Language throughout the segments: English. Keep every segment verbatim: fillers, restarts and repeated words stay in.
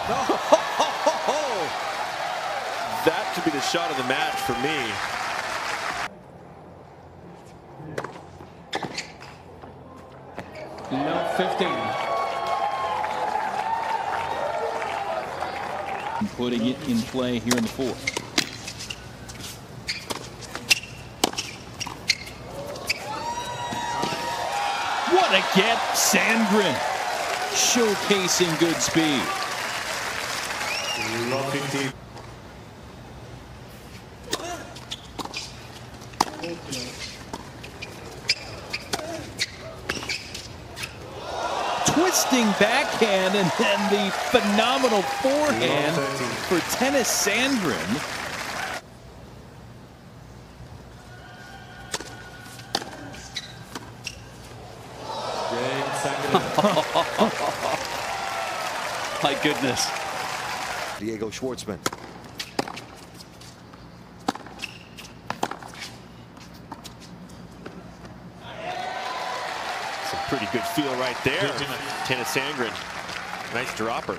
That could be the shot of the match for me. No, fifteen. Putting it in play here in the fourth. What a get, Sandgren, showcasing good speed. Twisting backhand and then the phenomenal forehand for Tennys Sandgren. My goodness. Diego Schwartzman. Some pretty good feel right there. Tennys Sandgren. Nice dropper.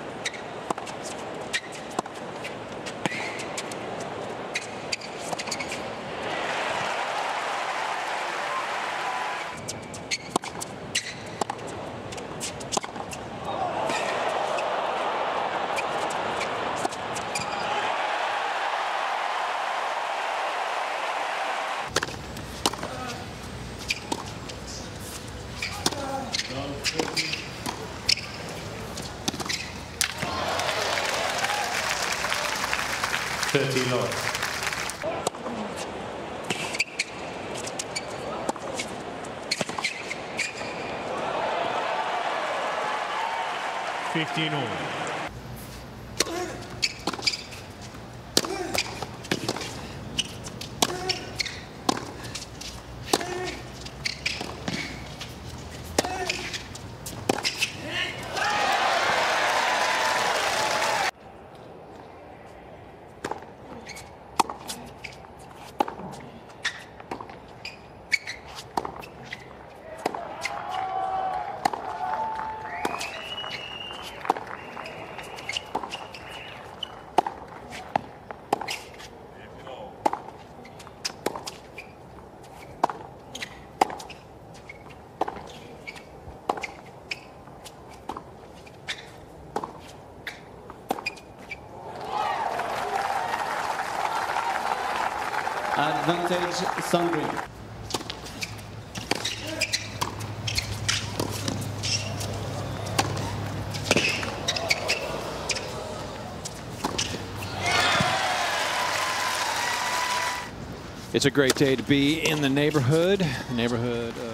thirteen all. fifteen all. Advantage, Sandgren. It's a great day to be in the neighborhood. The neighborhood. Uh...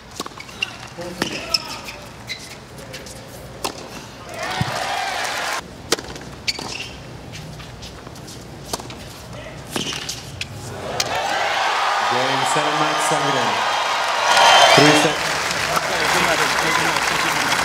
Game seven, Mike Sandgren. Three seconds.